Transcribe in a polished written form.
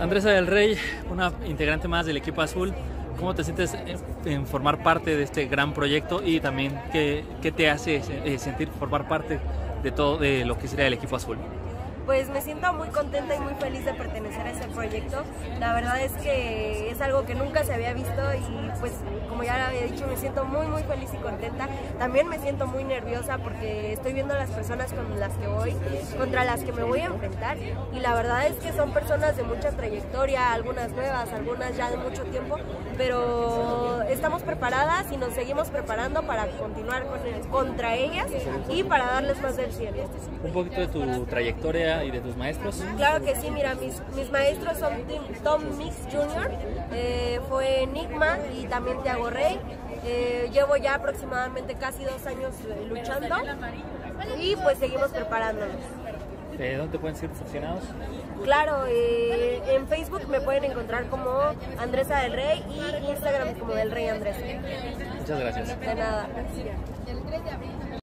Andresa del Rey, una integrante más del equipo azul, ¿cómo te sientes en formar parte de este gran proyecto y también qué te hace sentir formar parte de todo de lo que sería el equipo azul? Pues me siento muy contenta y muy feliz de pertenecer a ese proyecto. La verdad es que es algo que nunca se había visto y pues como ya había dicho me siento muy feliz y contenta. También me siento muy nerviosa porque estoy viendo a las personas con las que voy, contra las que me voy a enfrentar y la verdad es que son personas de mucha trayectoria, algunas nuevas, algunas ya de mucho tiempo, pero estamos preparadas y nos seguimos preparando para continuar contra ellas y para darles más del cielo. Un poquito de tu trayectoria y de tus maestros. Claro que sí, mira, mis maestros son Tom Mix Jr., fue Enigma y también Thiago Rey. Llevo ya aproximadamente casi 2 años luchando y pues seguimos preparándonos. ¿Dónde te pueden ser aficionados? Claro, en Facebook me pueden encontrar como Andresa del Rey y Instagram como Del Rey Andrés. Muchas gracias. De nada.